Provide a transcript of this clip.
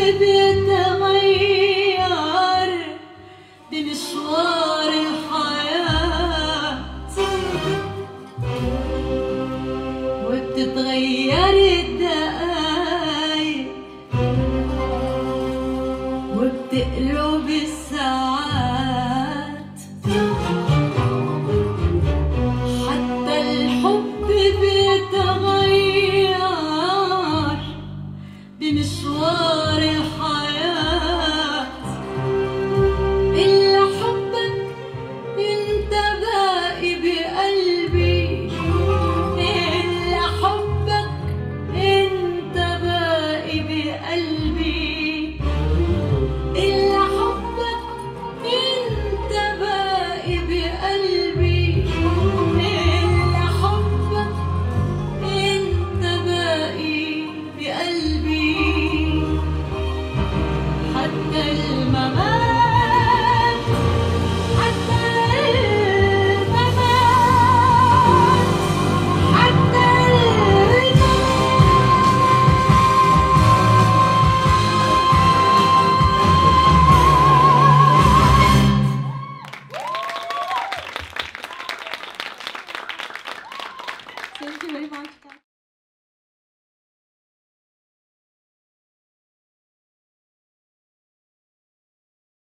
بيتغير بمشوار الحياة، وبتتغير الدقايق وبتقلب الساعات، حتى الحب بيتغير بمشوار الحياة. إلا حبك انت باقي بقلبي، إلا حبك انت باقي بقلبي، إلا حبك انت باقي بقلبي، إلا حبك انت باقي بقلبي، حتى الممات، حتى الممات، حتى Thank you very much.